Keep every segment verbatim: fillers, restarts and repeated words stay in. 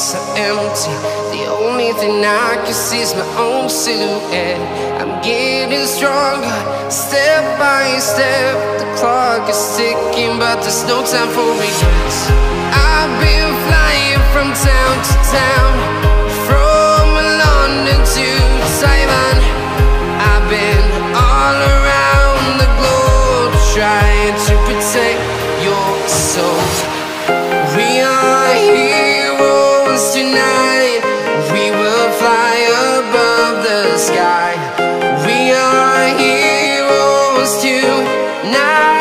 so empty. The only thing I can see is my own silhouette. I'm getting stronger, step by step. The clock is ticking, but there's no time for regrets. I've been flying from town to town, from London to Taiwan. I've been all around the globe, trying to protect your soul. We are heroes tonight. We will fly above the sky. We are heroes tonight.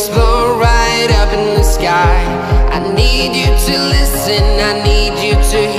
I need you to listen, I need you to